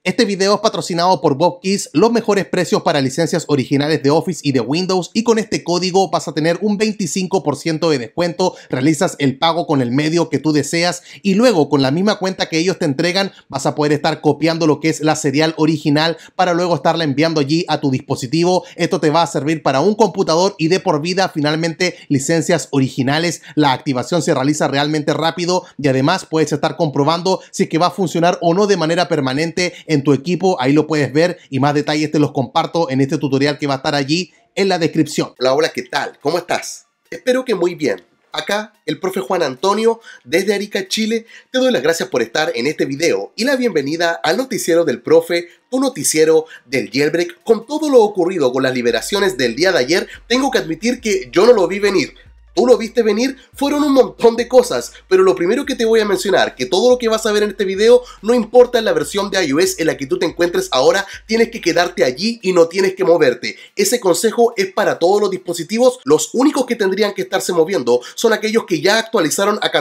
Este video es patrocinado por BobKeys, los mejores precios para licencias originales de Office y de Windows, y con este código vas a tener un 25% de descuento, realizas el pago con el medio que tú deseas y luego con la misma cuenta que ellos te entregan vas a poder estar copiando lo que es la serial original para luego estarla enviando allí a tu dispositivo. Esto te va a servir para un computador y de por vida. Finalmente, licencias originales, la activación se realiza realmente rápido y además puedes estar comprobando si es que va a funcionar o no de manera permanente en tu equipo. Ahí lo puedes ver y más detalles te los comparto en este tutorial que va a estar allí en la descripción. Hola, hola, ¿qué tal? ¿Cómo estás? Espero que muy bien. Acá, el profe Juan Antonio, desde Arica, Chile, te doy las gracias por estar en este video y la bienvenida al noticiero del profe, tu noticiero del jailbreak. Con todo lo ocurrido con las liberaciones del día de ayer, tengo que admitir que yo no lo vi venir. ¿Tú lo viste venir? Fueron un montón de cosas, pero lo primero que te voy a mencionar, que todo lo que vas a ver en este video, no importa en la versión de iOS en la que tú te encuentres ahora, tienes que quedarte allí y no tienes que moverte. Ese consejo es para todos los dispositivos. Los únicos que tendrían que estarse moviendo son aquellos que ya actualizaron a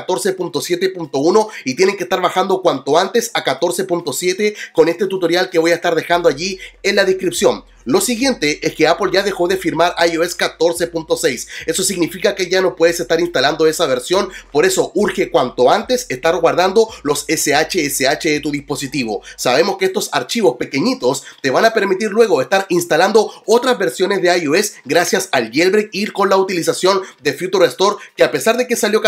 14.7.1 y tienen que estar bajando cuanto antes a 14.7 con este tutorial que voy a estar dejando allí en la descripción. Lo siguiente es que Apple ya dejó de firmar iOS 14.6. Eso significa que ya no puedes estar instalando esa versión. Por eso urge cuanto antes estar guardando los SSH de tu dispositivo. Sabemos que estos archivos pequeñitos te van a permitir luego estar instalando otras versiones de iOS gracias al jailbreak y con la utilización de Future Restore, que a pesar de que salió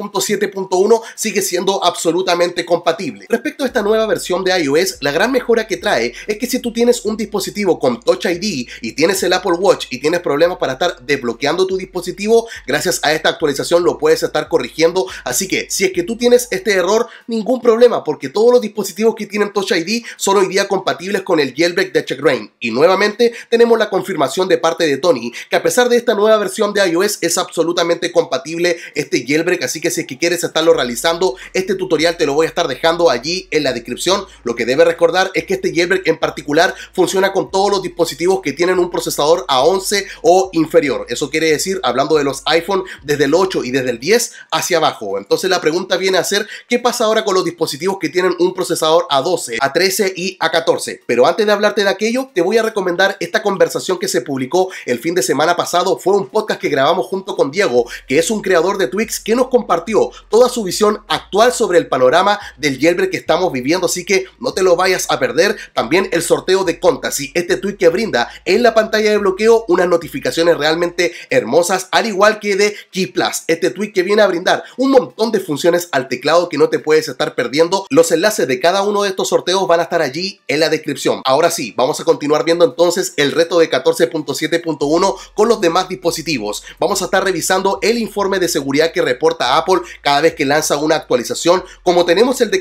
14.7.1 sigue siendo absolutamente compatible. Respecto a esta nueva versión de iOS, la gran mejora que trae es que si tú tienes un dispositivo con Touch ID y tienes el Apple Watch y tienes problemas para estar desbloqueando tu dispositivo, gracias a esta actualización lo puedes estar corrigiendo. Así que si es que tú tienes este error, ningún problema, porque todos los dispositivos que tienen Touch ID son hoy día compatibles con el jailbreak de Checkra1. Y nuevamente tenemos la confirmación de parte de Tony que a pesar de esta nueva versión de iOS es absolutamente compatible este jailbreak. Así que si es que quieres estarlo realizando, este tutorial te lo voy a estar dejando allí en la descripción. Lo que debes recordar es que este jailbreak en particular funciona con todos los dispositivos que tienen un procesador A11 o inferior. Eso quiere decir, hablando de los iPhone, desde el 8 y desde el 10 hacia abajo. Entonces la pregunta viene a ser, ¿qué pasa ahora con los dispositivos que tienen un procesador A12, A13 y A14? Pero antes de hablarte de aquello, te voy a recomendar esta conversación que se publicó el fin de semana pasado. Fue un podcast que grabamos junto con Diego, que es un creador de Twix, que nos compartió toda su visión actual sobre el panorama del jailbreak que estamos viviendo. Así que no te lo vayas a perder. También el sorteo de Contasy, este tweet que brinda en la pantalla de bloqueo unas notificaciones realmente hermosas, al igual que de Key Plus, este tweet que viene a brindar un montón de funciones al teclado que no te puedes estar perdiendo. Los enlaces de cada uno de estos sorteos van a estar allí en la descripción. Ahora sí, vamos a continuar viendo entonces el reto de 14.7.1 con los demás dispositivos. Vamos a estar revisando el informe de seguridad que reporta Apple cada vez que lanza una actualización. Como tenemos el de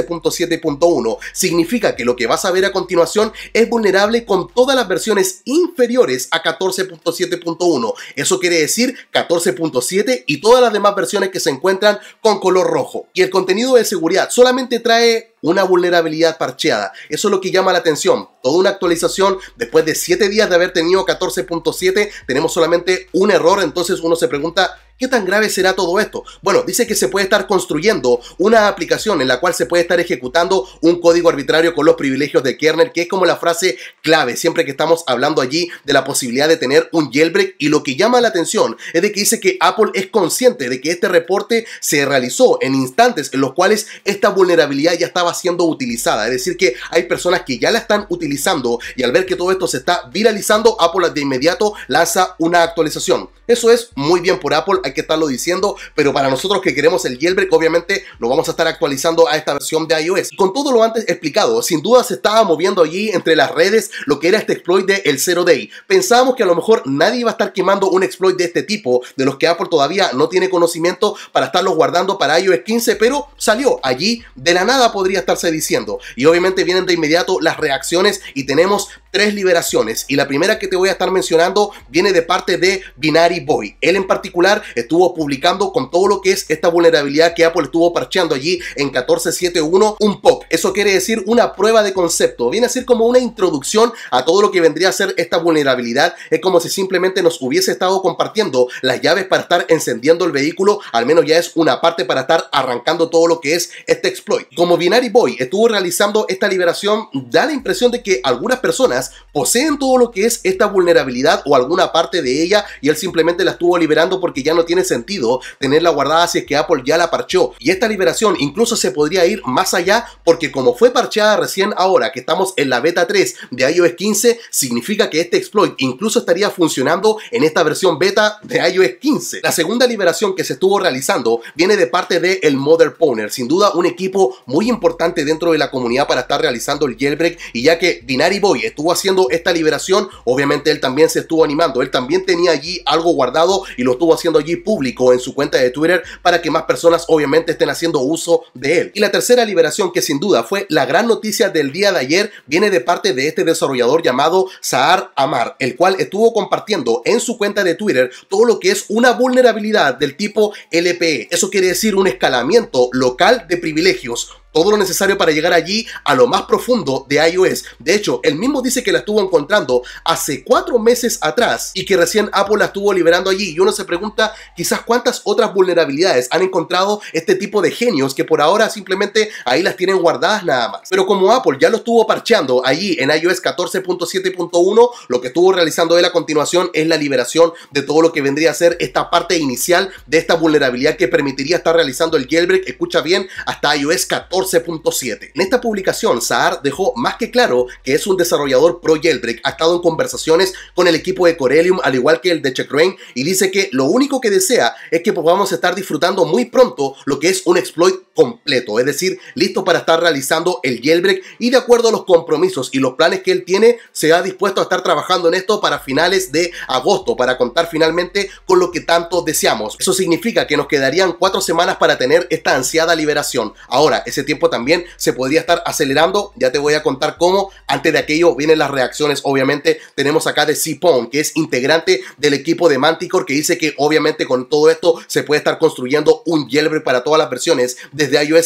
14.7.1, significa que lo que vas a ver a continuación es vulnerable con todas las versiones inferiores a 14.7.1. Eso quiere decir 14.7 y todas las demás versiones que se encuentran con color rojo. Y el contenido de seguridad solamente trae una vulnerabilidad parcheada. Eso es lo que llama la atención. Toda una actualización, después de 7 días de haber tenido 14.7, tenemos solamente un error. Entonces uno se pregunta, ¿qué tan grave será todo esto? Bueno, dice que se puede estar construyendo una aplicación en la cual se puede estar ejecutando un código arbitrario con los privilegios de kernel, que es como la frase clave siempre que estamos hablando allí de la posibilidad de tener un jailbreak. Y lo que llama la atención es de que dice que Apple es consciente de que este reporte se realizó en instantes en los cuales esta vulnerabilidad ya estaba siendo utilizada. Es decir, que hay personas que ya la están utilizando y al ver que todo esto se está viralizando, Apple de inmediato lanza una actualización. Eso es muy bien por Apple, hay que estarlo diciendo, pero para nosotros que queremos el jailbreak, obviamente lo vamos a estar actualizando a esta versión de iOS. Con todo lo antes explicado, sin duda se estaba moviendo allí entre las redes lo que era este exploit de el Zero Day. Pensábamos que a lo mejor nadie iba a estar quemando un exploit de este tipo, de los que Apple todavía no tiene conocimiento para estarlos guardando para iOS 15, pero salió allí de la nada, podría estarse diciendo. Y obviamente vienen de inmediato las reacciones y tenemos 3 liberaciones y la primera que te voy a estar mencionando viene de parte de Binary Boy. Él en particular estuvo publicando con todo lo que es esta vulnerabilidad que Apple estuvo parcheando allí en 14.7.1 un POC. Eso quiere decir una prueba de concepto. Viene a ser como una introducción a todo lo que vendría a ser esta vulnerabilidad. Es como si simplemente nos hubiese estado compartiendo las llaves para estar encendiendo el vehículo. Al menos ya es una parte para estar arrancando todo lo que es este exploit. Como Binary Boy estuvo realizando esta liberación, da la impresión de que algunas personas poseen todo lo que es esta vulnerabilidad o alguna parte de ella y él simplemente la estuvo liberando porque ya no tiene sentido tenerla guardada si es que Apple ya la parcheó. Y esta liberación incluso se podría ir más allá porque como fue parcheada recién ahora que estamos en la beta 3 de iOS 15, significa que este exploit incluso estaría funcionando en esta versión beta de iOS 15. La segunda liberación que se estuvo realizando viene de parte de el Mother Pwner, sin duda un equipo muy importante dentro de la comunidad para estar realizando el jailbreak, y ya que Binary Boy estuvo haciendo esta liberación, obviamente él también se estuvo animando, él también tenía allí algo guardado y lo estuvo haciendo allí público en su cuenta de Twitter para que más personas obviamente estén haciendo uso de él. Y la tercera liberación, que sin duda fue la gran noticia del día de ayer, viene de parte de este desarrollador llamado Zahar Amar, el cual estuvo compartiendo en su cuenta de Twitter todo lo que es una vulnerabilidad del tipo LPE. Eso quiere decir un escalamiento local de privilegios. Todo lo necesario para llegar allí a lo más profundo de iOS. De hecho, él mismo dice que la estuvo encontrando hace 4 meses atrás y que recién Apple la estuvo liberando allí. Y uno se pregunta quizás cuántas otras vulnerabilidades han encontrado este tipo de genios que por ahora simplemente ahí las tienen guardadas nada más. Pero como Apple ya lo estuvo parcheando allí en iOS 14.7.1, lo que estuvo realizando él a continuación es la liberación de todo lo que vendría a ser esta parte inicial de esta vulnerabilidad que permitiría estar realizando el jailbreak, escucha bien, hasta iOS 14.7. En esta publicación, Zahar dejó más que claro que es un desarrollador pro jailbreak, ha estado en conversaciones con el equipo de Corellium, al igual que el de Checkbrain, y dice que lo único que desea es que podamos estar disfrutando muy pronto lo que es un exploit completo, es decir, listo para estar realizando el jailbreak, y de acuerdo a los compromisos y los planes que él tiene, se ha dispuesto a estar trabajando en esto para finales de agosto, para contar finalmente con lo que tanto deseamos. Eso significa que nos quedarían 4 semanas para tener esta ansiada liberación. Ahora, ese tiempo también se podría estar acelerando, ya te voy a contar cómo. Antes de aquello vienen las reacciones, obviamente tenemos acá de Cpon, que es integrante del equipo de Manticore, que dice que obviamente con todo esto se puede estar construyendo un jailbreak para todas las versiones desde iOS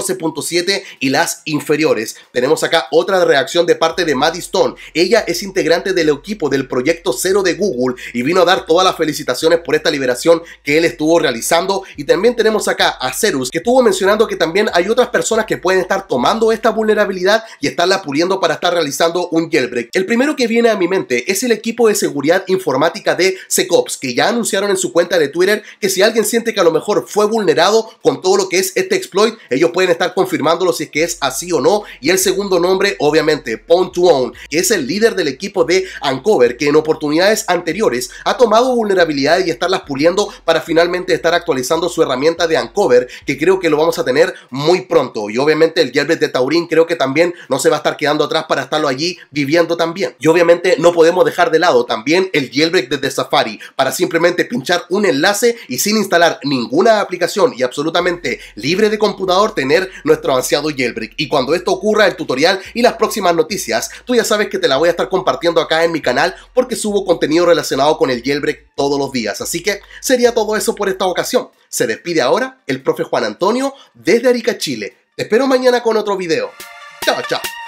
14.7 y las inferiores. Tenemos acá otra reacción de parte de Maddie Stone. Ella es integrante del equipo del proyecto Zero de Google y vino a dar todas las felicitaciones por esta liberación que él estuvo realizando. Y también tenemos acá a Cerus, que estuvo mencionando que también hay otras personas que pueden estar tomando esta vulnerabilidad y estarla puliendo para estar realizando un jailbreak. El primero que viene a mi mente es el equipo de seguridad informática de SecOps, que ya anunciaron en su cuenta de Twitter que si alguien siente que a lo mejor fue vulnerado con todo lo que es este exploit, ellos pueden estar confirmándolo si es que es así o no. Y el segundo nombre, obviamente, Pwn2Own, que es el líder del equipo de Uncover, que en oportunidades anteriores ha tomado vulnerabilidades y estarlas puliendo para finalmente estar actualizando su herramienta de Uncover, que creo que lo vamos a tener muy pronto. Y obviamente el jailbreak de Taurin creo que también no se va a estar quedando atrás para estarlo allí viviendo también. Y obviamente no podemos dejar de lado también el jailbreak desde Safari, para simplemente pinchar un enlace y sin instalar ninguna aplicación y absolutamente libre de computador tener nuestro ansiado jailbreak. Y cuando esto ocurra, el tutorial y las próximas noticias, tú ya sabes que te la voy a estar compartiendo acá en mi canal porque subo contenido relacionado con el jailbreak todos los días. Así que sería todo eso por esta ocasión. Se despide ahora el profe Juan Antonio desde Arica, Chile. Te espero mañana con otro video. Chao, chao.